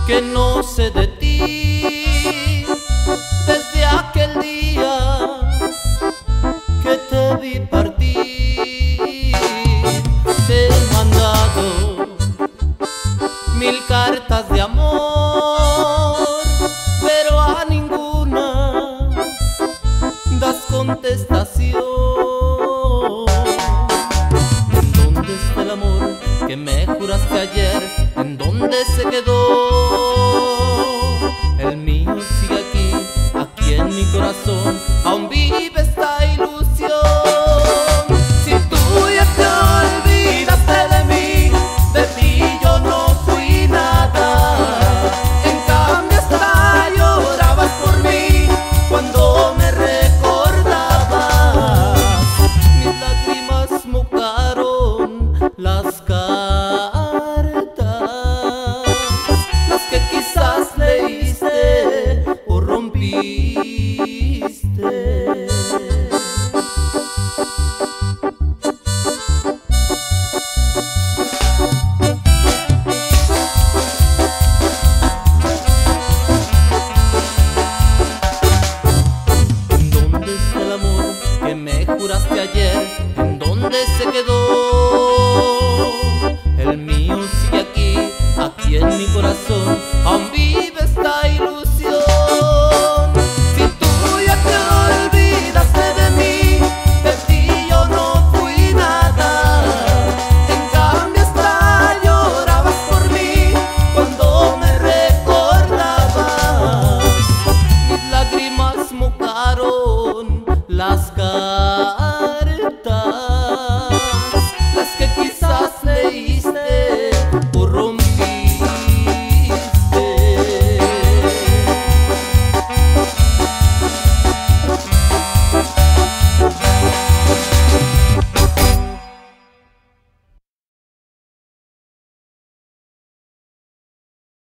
que no sé de ti desde aquel día que te vi partir. Te he mandado 1000 cartas de amor, pero a ninguna das contestación. ¿En dónde está el amor que me juraste ayer? ¿En dónde se quedó? El mío sigue aquí, aquí en mi corazón, aún vive esta ilusión. Si tú ya te olvidaste de mí, de ti yo no fui nada. En cambio hasta llorabas por mí cuando me recordabas. Mis lágrimas mojaron las cartas, las que quizás leíste o rompiste. ¿En dónde está el amor que me juraste ayer? ¿En dónde se quedó? El mío sigue aquí, aquí en mi corazón, aún vive esta ilusión. Si tú ya te olvidaste de mí, de ti yo no fui nada. En cambio hasta llorabas por mí cuando me recordabas. Mis lágrimas mojaron las cartas,